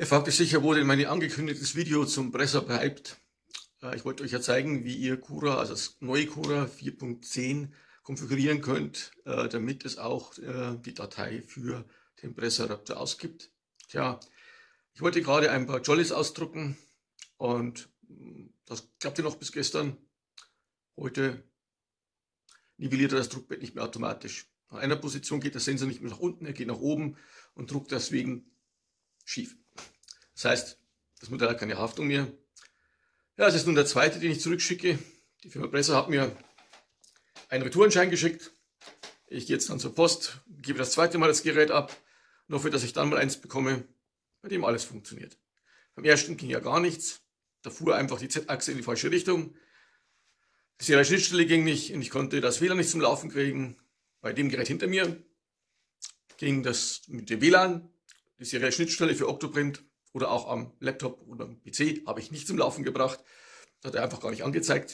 Ihr fragt euch sicher, wo denn mein angekündigtes Video zum Presser bleibt. Ich wollte euch ja zeigen, wie ihr Cura, also das neue Cura 4.10 konfigurieren könnt, damit es auch die Datei für den Presser-Raptor ausgibt. Tja, ich wollte gerade ein paar Jollies ausdrucken und das klappte noch bis gestern. Heute nivelliert er das Druckbett nicht mehr automatisch. An einer Position geht der Sensor nicht mehr nach unten, er geht nach oben und druckt deswegen schief. Das heißt, das Modell hat keine Haftung mehr. Ja, es ist nun der zweite, den ich zurückschicke. Die Firma Presser hat mir einen Retourenschein geschickt. Ich gehe jetzt dann zur Post, gebe das zweite Mal das Gerät ab und hoffe, dass ich dann mal eins bekomme, bei dem alles funktioniert. Beim ersten ging ja gar nichts. Da fuhr einfach die Z-Achse in die falsche Richtung. Die Serienschnittstelle ging nicht und ich konnte das WLAN nicht zum Laufen kriegen. Bei dem Gerät hinter mir ging das mit dem WLAN, die Serienschnittstelle für Octoprint oder auch am Laptop oder am PC habe ich nicht zum Laufen gebracht. Das hat er einfach gar nicht angezeigt.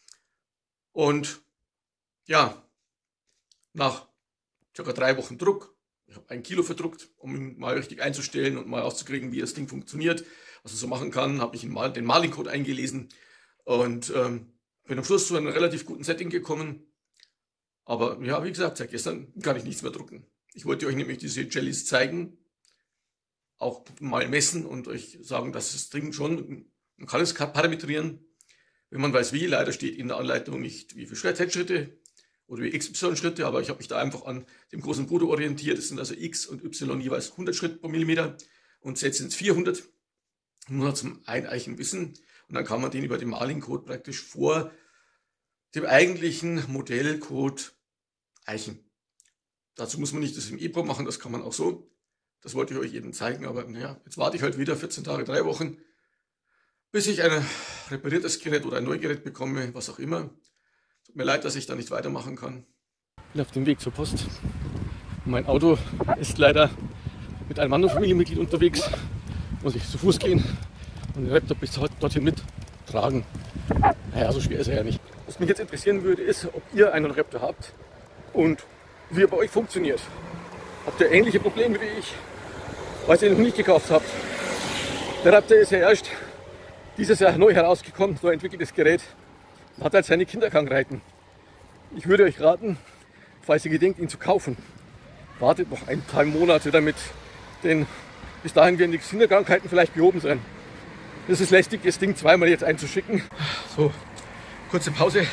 Und ja, nach ca. 3 Wochen Druck, ich habe 1 Kilo verdruckt, um ihn mal richtig einzustellen und mal auszukriegen, wie das Ding funktioniert, was er so machen kann, habe ich den Marlin-Code eingelesen und bin am Schluss zu einem relativ guten Setting gekommen. Aber ja, wie gesagt, seit gestern kann ich nichts mehr drucken. Ich wollte euch nämlich diese Jellies zeigen, auch mal messen und euch sagen, dass das Ding schon, man kann es parametrieren, wenn man weiß wie. Leider steht in der Anleitung nicht, wie viele Z-Schritte oder wie XY-Schritte, aber ich habe mich da einfach an dem großen Bruder orientiert. Das sind also X und Y jeweils 100 Schritt pro Millimeter und Z sind es 400. Nur zum Eineichen wissen. Und dann kann man den über den Marlin-Code praktisch vor dem eigentlichen Modellcode eichen. Dazu muss man nicht das im EEPROM machen, das kann man auch so. Das wollte ich euch eben zeigen, aber naja, jetzt warte ich halt wieder 14 Tage, 3 Wochen, bis ich ein repariertes Gerät oder ein Neugerät bekomme, was auch immer. Tut mir leid, dass ich da nicht weitermachen kann. Ich bin auf dem Weg zur Post. Mein Auto ist leider mit einem anderen Familienmitglied unterwegs. Muss ich zu Fuß gehen und den Laptop bis dorthin mittragen. Naja, so schwer ist er ja nicht. Was mich jetzt interessieren würde, ist, ob ihr einen Raptor habt und wie er bei euch funktioniert. Habt ihr ähnliche Probleme wie ich, weil ihr ihn noch nicht gekauft habt? Der Raptor ist ja erst dieses Jahr neu herausgekommen, neu entwickeltes Gerät. Man hat halt seine Kinderkrankheiten. Ich würde euch raten, falls ihr gedenkt, ihn zu kaufen, wartet noch 1 paar Monate damit, denn bis dahin werden die Kinderkrankheiten vielleicht behoben sein. Das ist lästig, das Ding zweimal jetzt einzuschicken. So, kurze Pause.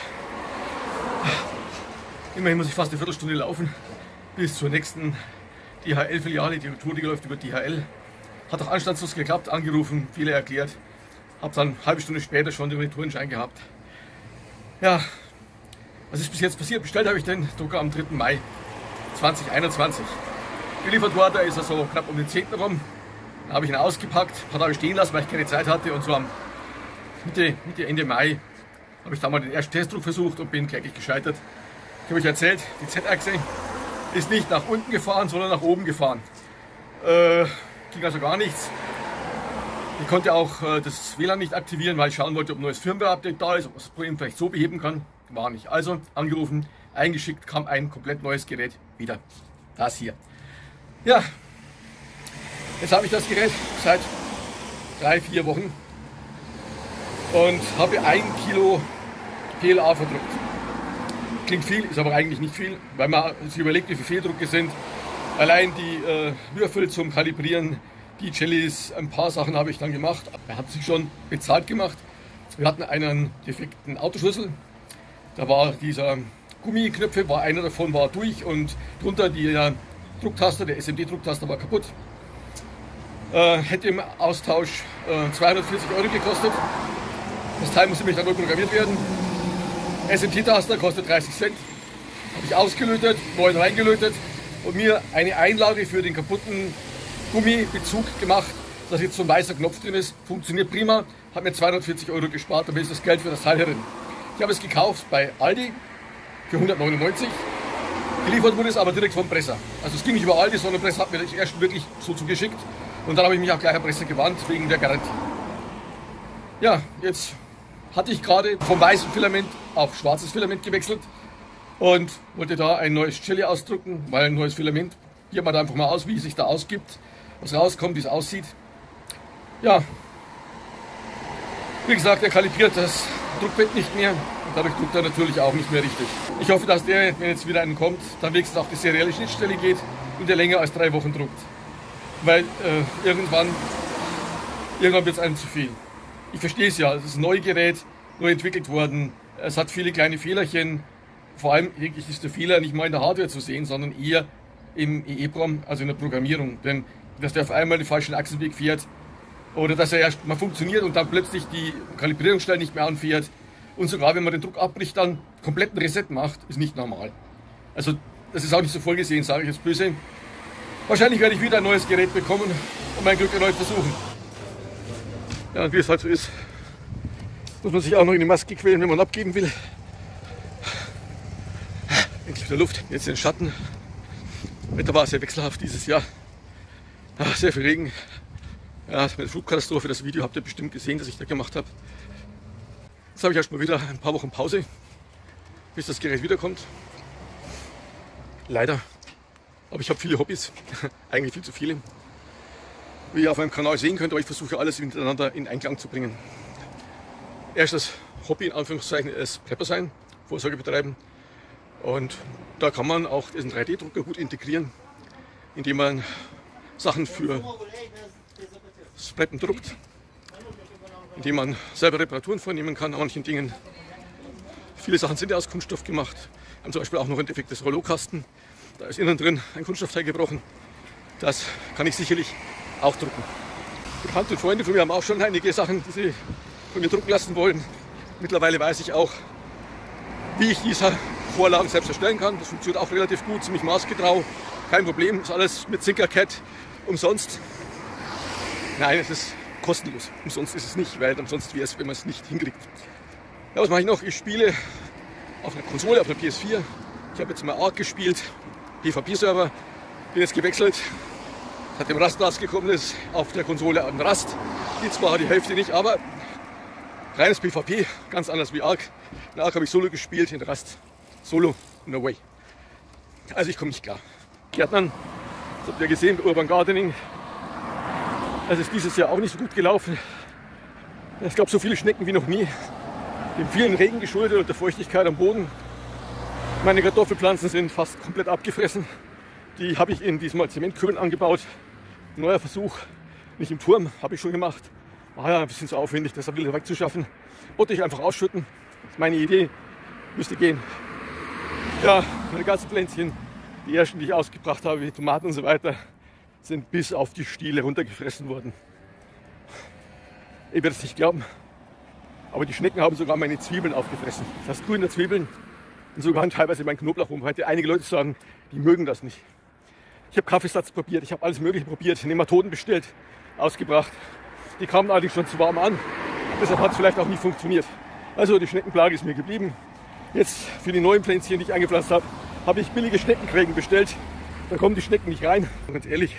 Immerhin muss ich fast eine Viertelstunde laufen bis zur nächsten DHL-Filiale. Die Tour, die läuft über DHL. Hat auch anstandslos geklappt, angerufen, Fehler erklärt. Habe dann eine halbe Stunde später schon den Retourenschein gehabt. Ja, was ist bis jetzt passiert? Bestellt habe ich den Drucker am 3. Mai 2021. Geliefert wurde ist er so knapp um den 10. rum. Dann habe ich ihn ausgepackt, ein paar Tage stehen lassen, weil ich keine Zeit hatte. Und so am Mitte, Ende Mai habe ich da mal den ersten Testdruck versucht und bin kläglich gescheitert. Ich habe euch erzählt, die Z-Achse ist nicht nach unten gefahren, sondern nach oben gefahren. Ging also gar nichts. Ich konnte auch das WLAN nicht aktivieren, weil ich schauen wollte, ob ein neues Firmware-Update da ist, ob man das Problem vielleicht so beheben kann. War nicht. Also angerufen, eingeschickt, kam ein komplett neues Gerät wieder. Das hier. Ja, jetzt habe ich das Gerät seit 3, 4 Wochen und habe 1 Kilo PLA verdruckt. Klingt viel, ist aber eigentlich nicht viel, weil man sich überlegt, wie viele Fehldrucke sind. Allein die Würfel zum Kalibrieren, die Jellies, ein paar Sachen habe ich dann gemacht. Er hat sich schon bezahlt gemacht. Wir hatten einen defekten Autoschlüssel. Da war dieser Gummiknöpfe, einer davon war durch und drunter der Drucktaster, der SMD-Drucktaster war kaputt. Hätte im Austausch 240 € gekostet. Das Teil musste mich dann neu programmiert werden. SMT-Taster kostet 30 Cent. Habe ich ausgelötet, neu reingelötet und mir eine Einlage für den kaputten Gummibezug gemacht, dass jetzt so ein weißer Knopf drin ist. Funktioniert prima, hat mir 240 € gespart, damit ist das Geld für das Teil herin. Ich habe es gekauft bei Aldi für 199. Geliefert wurde es aber direkt vom Presser. Also es ging nicht über Aldi, sondern Presser hat mir das erst wirklich so zugeschickt. Und dann habe ich mich auch gleich an Presser gewandt, wegen der Garantie. Ja, jetzt hatte ich gerade vom weißen Filament auf schwarzes Filament gewechselt und wollte da ein neues Jelly ausdrucken, weil ein neues Filament. Hier mal einfach mal aus, wie es sich da ausgibt, was rauskommt, wie es aussieht. Ja, wie gesagt, er kalibriert das Druckbett nicht mehr und dadurch druckt er natürlich auch nicht mehr richtig. Ich hoffe, dass der, wenn jetzt wieder einen kommt, dann wenigstens auf die serielle Schnittstelle geht und der länger als 3 Wochen druckt. Weil irgendwann wird es einem zu viel. Ich verstehe es ja, es ist ein neues Gerät, neu entwickelt worden. Es hat viele kleine Fehlerchen. Vor allem ist der Fehler nicht mal in der Hardware zu sehen, sondern eher im EEPROM, also in der Programmierung. Denn dass der auf einmal den falschen Achsenweg fährt oder dass er erst mal funktioniert und dann plötzlich die Kalibrierungsstelle nicht mehr anfährt und sogar wenn man den Druck abbricht, dann kompletten Reset macht, ist nicht normal. Also das ist auch nicht so vorgesehen, sage ich jetzt böse. Wahrscheinlich werde ich wieder ein neues Gerät bekommen und mein Glück erneut versuchen. Ja, und wie es halt so ist, muss man sich auch noch in die Maske quälen, wenn man abgeben will. Endlich wieder Luft, jetzt in den Schatten. Das Wetter war sehr wechselhaft dieses Jahr. Sehr viel Regen. Ja, mit der Flugkatastrophe, das Video habt ihr bestimmt gesehen, das ich da gemacht habe. Jetzt habe ich erstmal wieder ein paar Wochen Pause, bis das Gerät wiederkommt. Leider. Aber ich habe viele Hobbys, eigentlich viel zu viele. Wie ihr auf meinem Kanal sehen könnt, aber ich versuche alles miteinander in Einklang zu bringen. Erstes Hobby in Anführungszeichen ist Prepper sein, Vorsorge betreiben. Und da kann man auch diesen 3D-Drucker gut integrieren, indem man Sachen für das Preppen druckt, indem man selber Reparaturen vornehmen kann an manchen Dingen. Viele Sachen sind ja aus Kunststoff gemacht. Wir haben zum Beispiel auch noch ein defektes Rollokasten. Da ist innen drin ein Kunststoffteil gebrochen. Das kann ich sicherlich auch drucken. Bekannte Freunde von mir haben auch schon einige Sachen, die sie von mir drucken lassen wollen. Mittlerweile weiß ich auch, wie ich diese Vorlagen selbst erstellen kann. Das funktioniert auch relativ gut, ziemlich maßgetreu. Kein Problem, ist alles mit Tinkercad umsonst. Nein, es ist kostenlos. Umsonst ist es nicht, weil umsonst wäre es, wenn man es nicht hinkriegt. Ja, was mache ich noch? Ich spiele auf einer Konsole, auf einer PS4. Ich habe jetzt mal Ark gespielt, PvP-Server. Bin jetzt gewechselt, seitdem Rust rausgekommen ist, auf der Konsole an Rust. Die zwar die Hälfte nicht, aber reines PvP, ganz anders wie Ark. In Ark habe ich Solo gespielt, in Rust Solo, no way. Also ich komme nicht klar. Gärtnern, das habt ihr gesehen, Urban Gardening. Das ist dieses Jahr auch nicht so gut gelaufen. Es gab so viele Schnecken wie noch nie. Dem vielen Regen geschuldet und der Feuchtigkeit am Boden. Meine Kartoffelpflanzen sind fast komplett abgefressen. Die habe ich in diesem Zementkübeln angebaut. Neuer Versuch, nicht im Turm, habe ich schon gemacht. War ja ein bisschen zu aufwendig, das wieder wegzuschaffen. Wollte ich einfach ausschütten. Das ist meine Idee. Müsste gehen. Ja, meine ganzen Pflänzchen, die ersten, die ich ausgebracht habe, wie Tomaten und so weiter, sind bis auf die Stiele runtergefressen worden. Ihr werdet es nicht glauben, aber die Schnecken haben sogar meine Zwiebeln aufgefressen. Das grüne Zwiebeln und sogar teilweise mein Knoblauch. Heute einige Leute sagen, die mögen das nicht. Ich habe Kaffeesatz probiert, ich habe alles Mögliche probiert, Nematoden bestellt, ausgebracht. Die kamen allerdings schon zu warm an, deshalb hat es vielleicht auch nicht funktioniert. Also die Schneckenplage ist mir geblieben. Jetzt für die neuen Pflänzchen, die ich eingepflanzt habe, habe ich billige Schneckenkrägen bestellt. Da kommen die Schnecken nicht rein. Und ganz ehrlich,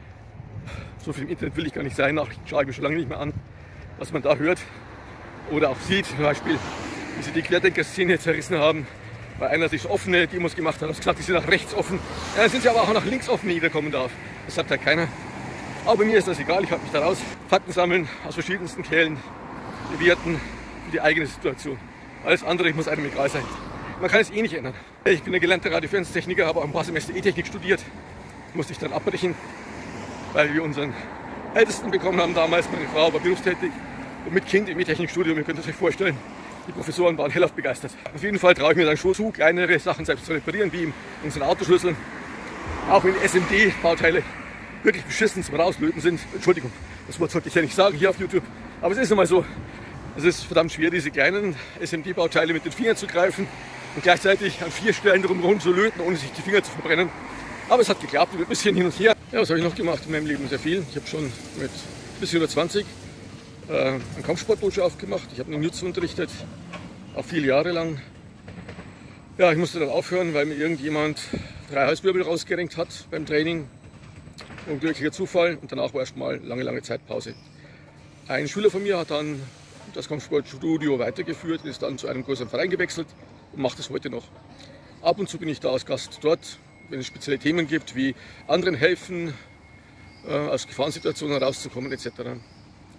so viel im Internet will ich gar nicht sein. Nachrichten schaue ich mir schon lange nicht mehr an, was man da hört oder auch sieht. Zum Beispiel, wie sie die Querdenker-Szene zerrissen haben, weil einer sich offene Demos gemacht hat, hat gesagt, die sind nach rechts offen. Ja, dann sind sie aber auch nach links offen, jeder kommen darf. Das sagt halt keiner. Aber mir ist das egal, ich halte mich da raus. Fakten sammeln aus verschiedensten Quellen, bewerten für die eigene Situation. Alles andere muss einem egal sein. Man kann es eh nicht ändern. Ich bin ein gelernter Radiofernsehtechniker, habe auch ein paar Semester E-Technik studiert. Musste ich dann abbrechen, weil wir unseren Ältesten bekommen haben damals. Meine Frau war berufstätig und mit Kind im E-Technikstudium. Ihr könnt es euch vorstellen, die Professoren waren hellauf begeistert. Auf jeden Fall traue ich mir dann schon zu, kleinere Sachen selbst zu reparieren, wie unseren Autoschlüssel. Auch wenn SMD-Bauteile wirklich beschissen zum Rauslöten sind. Entschuldigung, das Wort sollte ich ja nicht sagen hier auf YouTube. Aber es ist nun mal so, es ist verdammt schwer, diese kleinen SMD-Bauteile mit den Fingern zu greifen und gleichzeitig an 4 Stellen drumherum zu löten, ohne sich die Finger zu verbrennen. Aber es hat geklappt, ein bisschen hin und her. Ja, was habe ich noch gemacht in meinem Leben? Sehr viel. Ich habe schon mit bis 120 einen Kampfsportdojo aufgemacht. Ich habe einen Jiu-Jitsu unterrichtet, auch viele Jahre lang. Ja, ich musste dann aufhören, weil mir irgendjemand 3 Halswirbel rausgerenkt hat beim Training. Unglücklicher Zufall und danach war erstmal lange Zeit Pause. Ein Schüler von mir hat dann das Kampfsportstudio weitergeführt, ist dann zu einem größeren Verein gewechselt und macht es heute noch. Ab und zu bin ich da als Gast dort, wenn es spezielle Themen gibt, wie anderen helfen, aus Gefahrensituationen herauszukommen etc.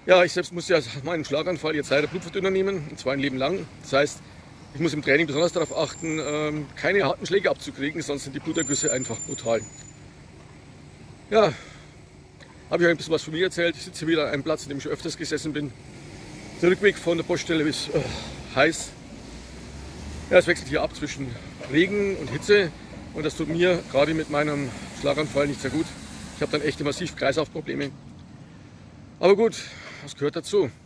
Ja, ich selbst muss ja nach meinem Schlaganfall jetzt leider Blutverdünner nehmen, und zwar ein Leben lang. Das heißt, ich muss im Training besonders darauf achten, keine harten Schläge abzukriegen, sonst sind die Blutergüsse einfach brutal. Ja, habe ich euch ein bisschen was von mir erzählt. Ich sitze hier wieder an einem Platz, an dem ich schon öfters gesessen bin. Der Rückweg von der Poststelle ist heiß. Ja, es wechselt hier ab zwischen Regen und Hitze und das tut mir gerade mit meinem Schlaganfall nicht sehr gut. Ich habe dann echte massiv Kreislaufprobleme. Aber gut, das gehört dazu.